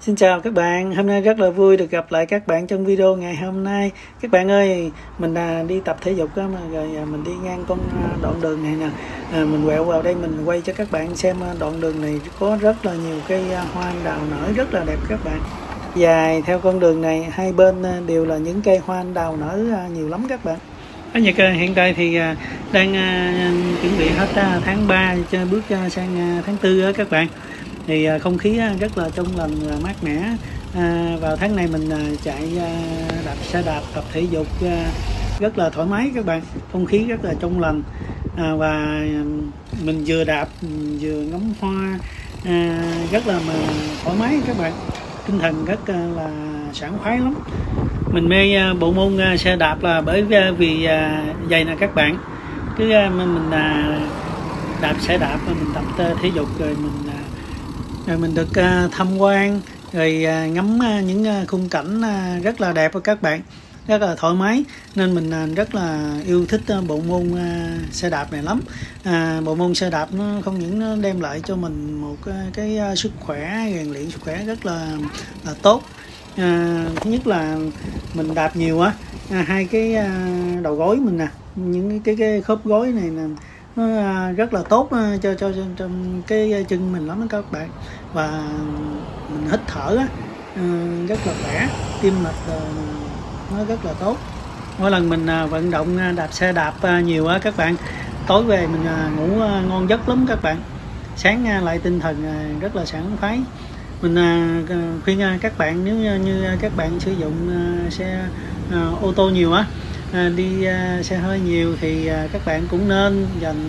Xin chào các bạn, hôm nay rất là vui được gặp lại các bạn trong video ngày hôm nay. Các bạn ơi, mình đi tập thể dục đó, mà rồi mình đi ngang con đoạn đường này nè. Mình quẹo vào đây mình quay cho các bạn xem đoạn đường này có rất là nhiều cây hoa anh đào nở rất là đẹp các bạn. Dài theo con đường này hai bên đều là những cây hoa anh đào nở nhiều lắm các bạn. Ở Nhật hiện tại thì đang chuẩn bị hết tháng 3 bước sang tháng 4 đó các bạn. Thì không khí rất là trong lành và mát mẻ. Vào tháng này mình chạy đạp xe đạp tập thể dục rất là thoải mái các bạn, không khí rất là trong lành, và mình vừa đạp vừa ngắm hoa rất là thoải mái các bạn, tinh thần rất là sảng khoái lắm. Mình mê bộ môn xe đạp là bởi vì vậy nè các bạn, cứ mình đạp xe đạp mình tập thể dục rồi mình được tham quan rồi ngắm những khung cảnh rất là đẹp của các bạn, rất là thoải mái, nên mình rất là yêu thích bộ môn xe đạp này lắm. Bộ môn xe đạp nó không những nó đem lại cho mình một cái sức khỏe, rèn luyện sức khỏe rất là tốt. Thứ nhất là mình đạp nhiều á, hai cái đầu gối mình nè, những cái khớp gối này nè, nó rất là tốt cho cái chân mình lắm đó các bạn. Và mình hít thở rất là khỏe, tim mạch nó rất là tốt. Mỗi lần mình vận động đạp xe đạp nhiều á các bạn, tối về mình ngủ ngon giấc lắm các bạn, sáng lại tinh thần rất là sảng khoái. Mình khuyên các bạn, nếu như các bạn sử dụng xe ô tô nhiều á, đi xe hơi nhiều thì các bạn cũng nên dành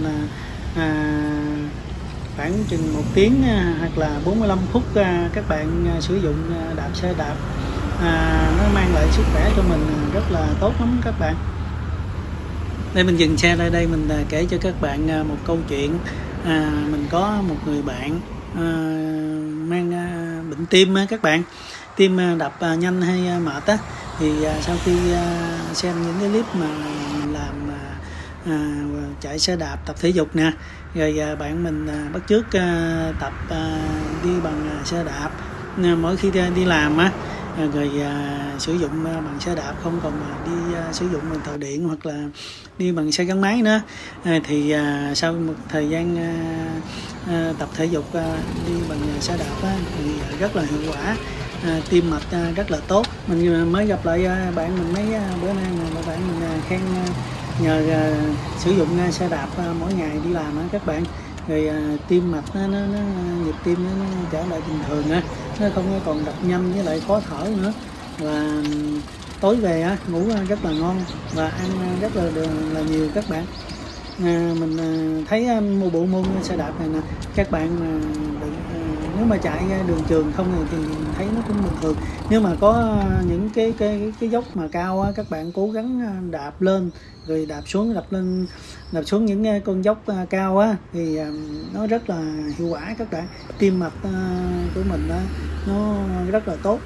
khoảng chừng 1 tiếng hoặc là 45 phút các bạn sử dụng đạp xe đạp. Nó mang lại sức khỏe cho mình rất là tốt lắm các bạn. Đây mình dừng xe lại đây, mình kể cho các bạn một câu chuyện. Mình có một người bạn mang bệnh tim các bạn, tim đập nhanh hay mệt á, thì sau khi xem những cái clip mà mình làm chạy xe đạp tập thể dục nè, rồi bạn mình bắt chước tập đi bằng xe đạp mỗi khi đi làm á, rồi sử dụng bằng xe đạp, không còn đi sử dụng bằng tàu điện hoặc là đi bằng xe gắn máy nữa. Thì sau một thời gian tập thể dục đi bằng xe đạp thì rất là hiệu quả, tim mạch rất là tốt. Mình mới gặp lại bạn mình mấy bữa nay mà bạn mình khen nhờ sử dụng xe đạp mỗi ngày đi làm các bạn, rồi tim mạch nó nhịp tim nó trở lại bình thường á, nó không còn đập nhanh với lại khó thở nữa. Và tối về ngủ rất là ngon và ăn rất là nhiều các bạn. Mình thấy bộ môn xe đạp này nè các bạn, nếu mà chạy đường trường không thì thấy nó cũng bình thường. Nếu mà có những cái dốc mà cao á, các bạn cố gắng đạp lên rồi đạp xuống những con dốc cao á, thì nó rất là hiệu quả các bạn. Tim mạch của mình nó rất là tốt.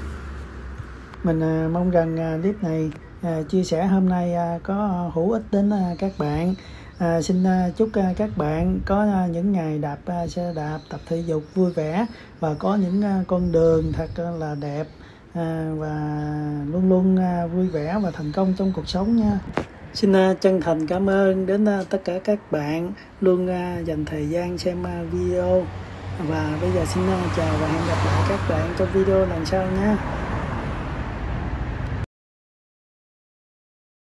Mình mong rằng clip này chia sẻ hôm nay có hữu ích đến các bạn. Xin chúc các bạn có những ngày đạp xe đạp tập thể dục vui vẻ và có những con đường thật là đẹp, và luôn luôn vui vẻ và thành công trong cuộc sống nha. Xin chân thành cảm ơn đến tất cả các bạn luôn dành thời gian xem video. Và bây giờ xin chào và hẹn gặp lại các bạn trong video lần sau nhé.